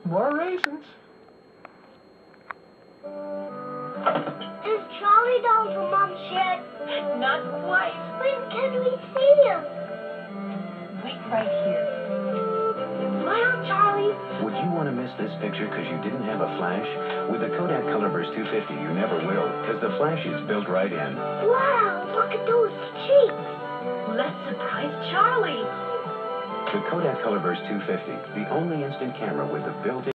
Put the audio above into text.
More raisins. Is Charlie down for Mom's yet? Not quite. When can we see him? Wait right here. Smile, Charlie. Would you want to miss this picture because you didn't have a flash? With the Kodak Colorburst 250, you never will, because the flash is built right in. Wow, look at those cheeks. Let's surprise Charlie. The Kodak Colorburst 250, the only instant camera with the built-in